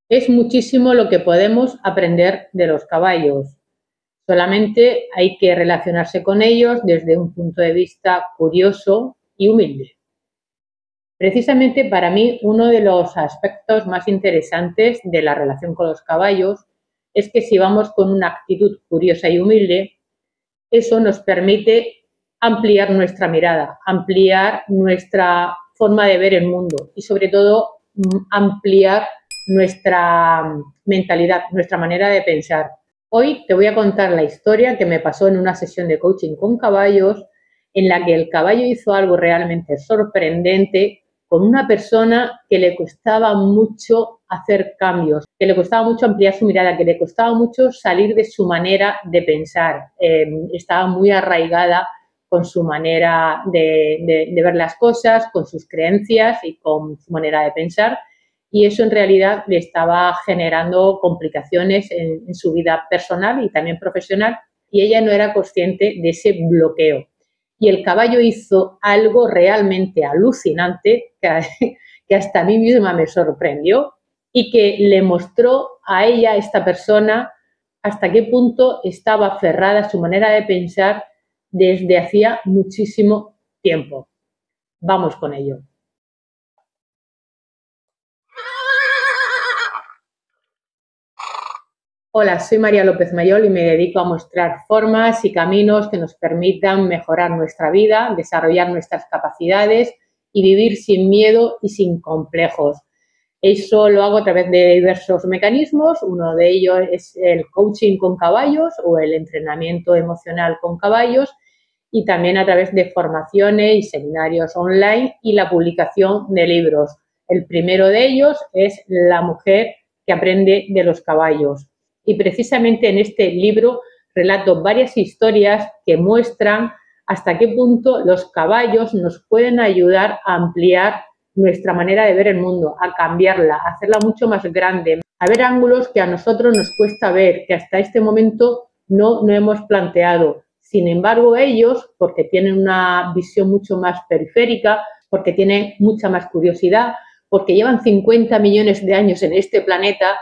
Es muchísimo lo que podemos aprender de los caballos. Solamente hay que relacionarse con ellos desde un punto de vista curioso y humilde. Precisamente para mí uno de los aspectos más interesantes de la relación con los caballos es que si vamos con una actitud curiosa y humilde, eso nos permite ampliar nuestra mirada, ampliar nuestra forma de ver el mundo y sobre todo ampliar nuestra mentalidad, nuestra manera de pensar. Hoy te voy a contar la historia que me pasó en una sesión de coaching con caballos en la que el caballo hizo algo realmente sorprendente con una persona que le costaba mucho hacer cambios, que le costaba mucho ampliar su mirada, que le costaba mucho salir de su manera de pensar. Estaba muy arraigada con su manera de ver las cosas, con sus creencias y con su manera de pensar. Y eso en realidad le estaba generando complicaciones en su vida personal y también profesional, y ella no era consciente de ese bloqueo. Y el caballo hizo algo realmente alucinante que hasta a mí misma me sorprendió y que le mostró a ella, esta persona, hasta qué punto estaba aferrada a su manera de pensar desde hacía muchísimo tiempo. Vamos con ello. Hola, soy María López Mayol y me dedico a mostrar formas y caminos que nos permitan mejorar nuestra vida, desarrollar nuestras capacidades y vivir sin miedo y sin complejos. Eso lo hago a través de diversos mecanismos. Uno de ellos es el coaching con caballos o el entrenamiento emocional con caballos, y también a través de formaciones y seminarios online y la publicación de libros. El primero de ellos es La mujer que aprende de los caballos. Y precisamente en este libro relato varias historias que muestran hasta qué punto los caballos nos pueden ayudar a ampliar nuestra manera de ver el mundo, a cambiarla, a hacerla mucho más grande, a ver ángulos que a nosotros nos cuesta ver, que hasta este momento no hemos planteado. Sin embargo, ellos, porque tienen una visión mucho más periférica, porque tienen mucha más curiosidad, porque llevan 50 millones de años en este planeta,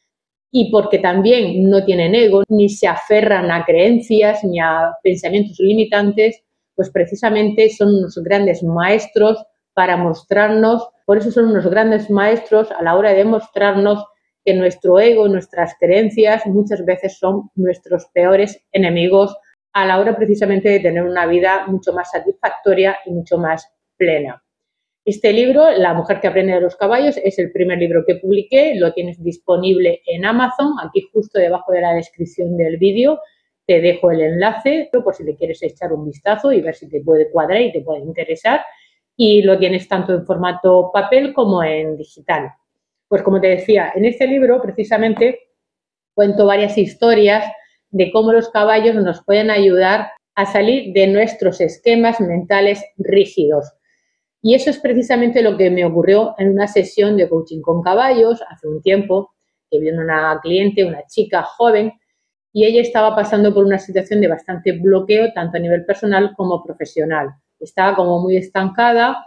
y porque también no tienen ego, ni se aferran a creencias, ni a pensamientos limitantes, pues precisamente son unos grandes maestros para mostrarnos, por eso son unos grandes maestros a la hora de mostrarnos que nuestro ego, nuestras creencias, muchas veces son nuestros peores enemigos a la hora precisamente de tener una vida mucho más satisfactoria y mucho más plena. Este libro, La mujer que aprende de los caballos, es el primer libro que publiqué, lo tienes disponible en Amazon, aquí justo debajo de la descripción del vídeo te dejo el enlace por si le quieres echar un vistazo y ver si te puede cuadrar y te puede interesar, y lo tienes tanto en formato papel como en digital. Pues como te decía, en este libro precisamente cuento varias historias de cómo los caballos nos pueden ayudar a salir de nuestros esquemas mentales rígidos. Y eso es precisamente lo que me ocurrió en una sesión de coaching con caballos hace un tiempo, que vino una cliente, una chica joven, y ella estaba pasando por una situación de bastante bloqueo, tanto a nivel personal como profesional. Estaba como muy estancada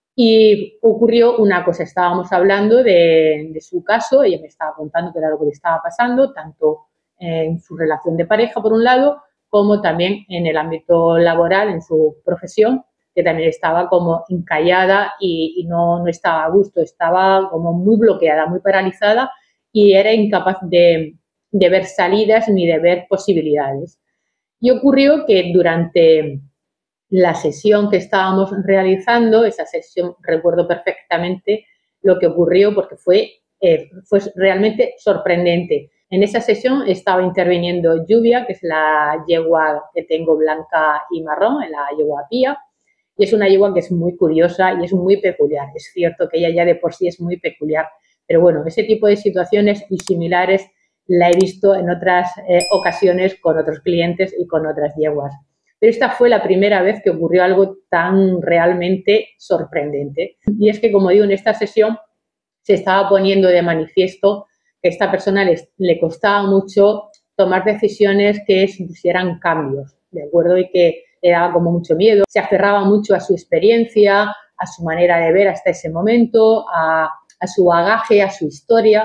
y ocurrió una cosa. Estábamos hablando de su caso, ella me estaba contando qué era lo que le estaba pasando, tanto en su relación de pareja, por un lado, como también en el ámbito laboral, en su profesión, que también estaba como encallada y no estaba a gusto, estaba como muy bloqueada, muy paralizada y era incapaz de ver salidas ni de ver posibilidades. Y ocurrió que durante la sesión que estábamos realizando, esa sesión recuerdo perfectamente lo que ocurrió porque fue realmente sorprendente. En esa sesión estaba interviniendo Lluvia, que es la yegua que tengo blanca y marrón, la yegua Pía, y es una yegua que es muy curiosa y es muy peculiar. Es cierto que ella ya de por sí es muy peculiar, pero bueno, ese tipo de situaciones y similares la he visto en otras ocasiones con otros clientes y con otras yeguas. Pero esta fue la primera vez que ocurrió algo tan realmente sorprendente. Y es que, como digo, en esta sesión se estaba poniendo de manifiesto que a esta persona le costaba mucho tomar decisiones que supusieran cambios, ¿de acuerdo? Y que le daba como mucho miedo, se aferraba mucho a su experiencia, a su manera de ver hasta ese momento, a su bagaje, a su historia,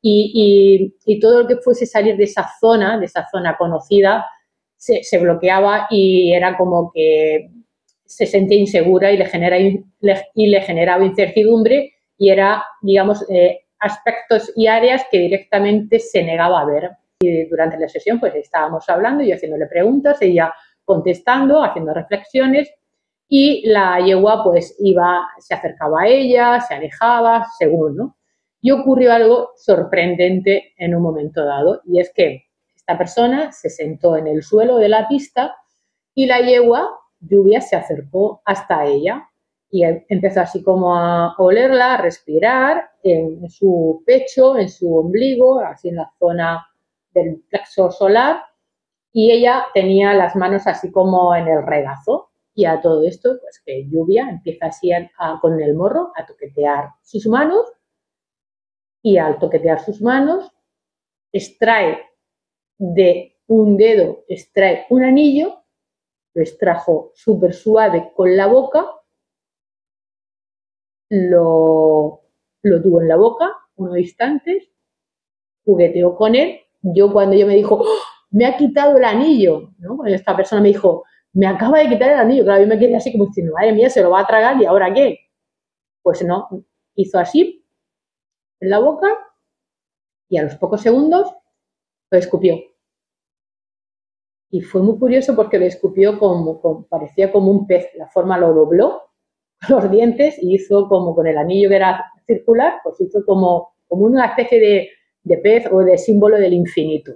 y todo lo que fuese salir de esa zona conocida, se bloqueaba y era como que se sentía insegura y le generaba incertidumbre y era, digamos, aspectos y áreas que directamente se negaba a ver. Y durante la sesión pues estábamos hablando, yo haciéndole preguntas, ella contestando, haciendo reflexiones y la yegua pues se acercaba a ella, se alejaba, según, ¿no? Y ocurrió algo sorprendente en un momento dado y es que esta persona se sentó en el suelo de la pista y la yegua, Lluvia, se acercó hasta ella y empezó así como a olerla, a respirar en su pecho, en su ombligo, así en la zona del plexo solar y ella tenía las manos así como en el regazo y a todo esto, pues que Lluvia empieza así con el morro a toquetear sus manos y al toquetear sus manos extrae de un dedo, extrae un anillo, lo extrajo súper suave con la boca, lo tuvo en la boca unos instantes, jugueteó con él. Cuando me dijo, ¡oh! Me ha quitado el anillo, ¿no? Cuando esta persona me dijo, me acaba de quitar el anillo, claro, yo me quedé así como diciendo, madre mía, se lo va a tragar y ¿ahora qué? Pues no, hizo así en la boca y a los pocos segundos lo escupió. Y fue muy curioso porque lo escupió parecía como un pez, la forma lo dobló, los dientes, y hizo como con el anillo que era circular, pues hizo como una especie de pez o de símbolo del infinito.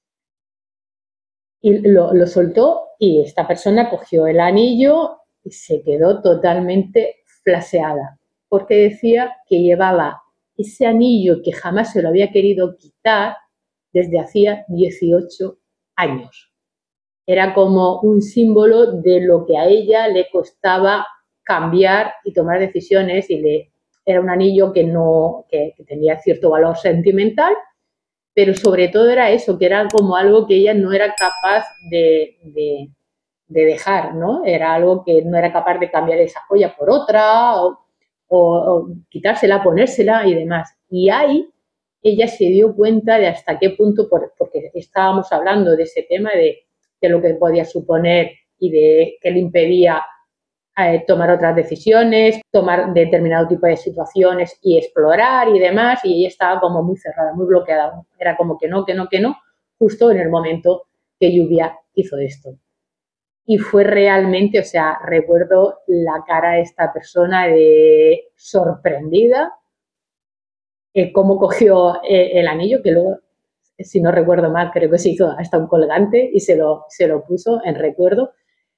Y lo soltó y esta persona cogió el anillo y se quedó totalmente flaseada, porque decía que llevaba ese anillo que jamás se lo había querido quitar desde hacía 18 años. Era como un símbolo de lo que a ella le costaba cambiar y tomar decisiones y era un anillo que tenía cierto valor sentimental, pero sobre todo era eso, que era como algo que ella no era capaz de dejar, ¿no? Era algo que no era capaz de cambiar esa joya por otra o quitársela, ponérsela y demás. Y ahí ella se dio cuenta de hasta qué punto, porque estábamos hablando de ese tema de lo que podía suponer y de qué le impedía tomar otras decisiones, tomar determinado tipo de situaciones y explorar y demás, y ella estaba como muy cerrada, muy bloqueada, era como que no, justo en el momento que Lluvia hizo esto. Y fue realmente, o sea, recuerdo la cara de esta persona de sorprendida, cómo cogió el anillo, que luego, si no recuerdo mal, creo que se hizo hasta un colgante y se lo puso en recuerdo.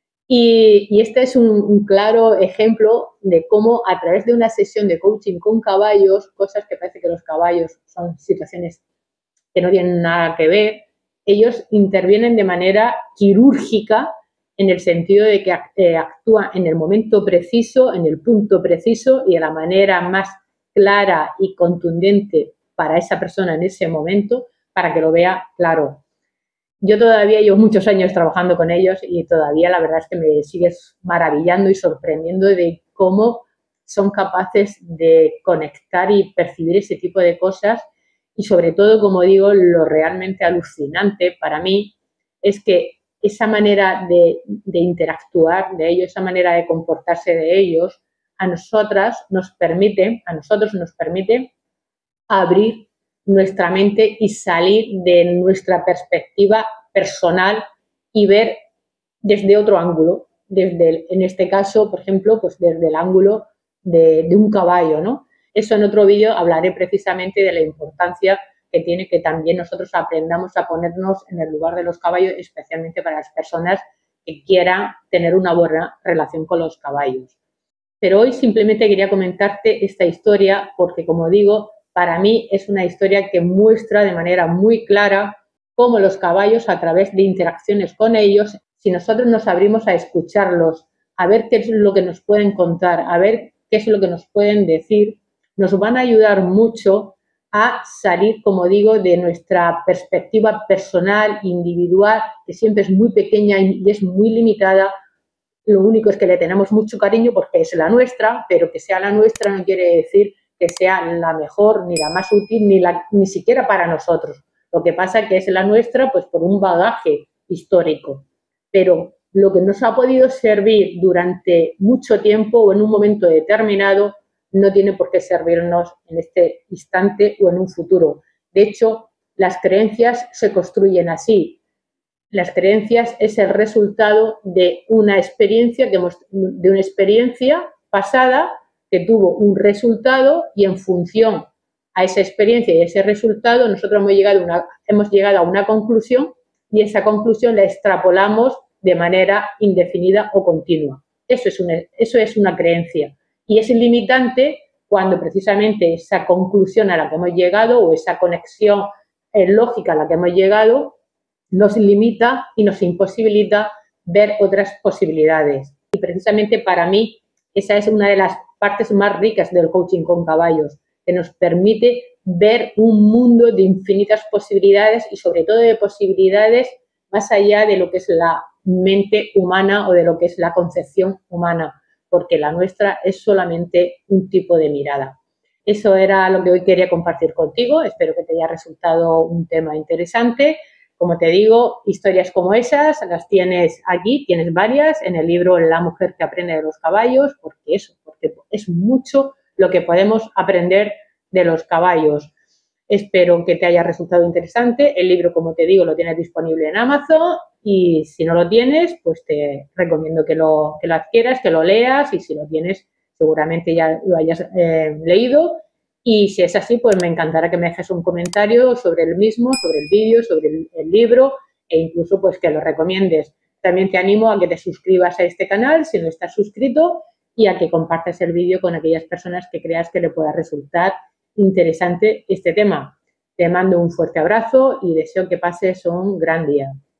Y este es un claro ejemplo de cómo a través de una sesión de coaching con caballos, cosas que parece que los caballos son situaciones que no tienen nada que ver, ellos intervienen de manera quirúrgica en el sentido de que actúan en el momento preciso, en el punto preciso y de la manera más clara y contundente para esa persona en ese momento, para que lo vea claro. Yo todavía llevo muchos años trabajando con ellos y todavía la verdad es que me sigues maravillando y sorprendiendo de cómo son capaces de conectar y percibir ese tipo de cosas y sobre todo, como digo, lo realmente alucinante para mí es que esa manera de interactuar de ellos, esa manera de comportarse de ellos, a nosotros nos permite abrir nuestra mente y salir de nuestra perspectiva personal y ver desde otro ángulo, en este caso, por ejemplo, pues desde el ángulo de un caballo, ¿no? Eso en otro vídeo hablaré precisamente de la importancia que tiene que también nosotros aprendamos a ponernos en el lugar de los caballos, especialmente para las personas que quieran tener una buena relación con los caballos. Pero hoy simplemente quería comentarte esta historia porque, como digo, para mí es una historia que muestra de manera muy clara cómo los caballos, a través de interacciones con ellos, si nosotros nos abrimos a escucharlos, a ver qué es lo que nos pueden contar, a ver qué es lo que nos pueden decir, nos van a ayudar mucho a salir, como digo, de nuestra perspectiva personal, individual, que siempre es muy pequeña y es muy limitada. Lo único es que le tenemos mucho cariño porque es la nuestra, pero que sea la nuestra no quiere decir que sea la mejor, ni la más útil, ni siquiera para nosotros. Lo que pasa es que es la nuestra pues por un bagaje histórico. Pero lo que nos ha podido servir durante mucho tiempo o en un momento determinado no tiene por qué servirnos en este instante o en un futuro. De hecho, las creencias se construyen así. Las creencias es el resultado de una experiencia pasada que tuvo un resultado y en función a esa experiencia y a ese resultado nosotros hemos llegado a una conclusión y esa conclusión la extrapolamos de manera indefinida o continua. Eso es una creencia y es limitante cuando precisamente esa conclusión a la que hemos llegado o esa conexión lógica a la que hemos llegado nos limita y nos imposibilita ver otras posibilidades. Y precisamente para mí esa es una de las partes más ricas del coaching con caballos, que nos permite ver un mundo de infinitas posibilidades y sobre todo de posibilidades más allá de lo que es la mente humana o de lo que es la concepción humana, porque la nuestra es solamente un tipo de mirada. Eso era lo que hoy quería compartir contigo. Espero que te haya resultado un tema interesante. Como te digo, historias como esas las tienes aquí, tienes varias en el libro La mujer que aprende de los caballos, porque es mucho lo que podemos aprender de los caballos. Espero que te haya resultado interesante. El libro, como te digo, lo tienes disponible en Amazon y si no lo tienes, pues te recomiendo que lo adquieras, que lo leas y si lo tienes, seguramente ya lo hayas leído. Y si es así, pues me encantará que me dejes un comentario sobre el mismo, sobre el vídeo, sobre el libro e incluso pues que lo recomiendes. También te animo a que te suscribas a este canal si no estás suscrito y a que compartas el vídeo con aquellas personas que creas que le pueda resultar interesante este tema. Te mando un fuerte abrazo y deseo que pases un gran día.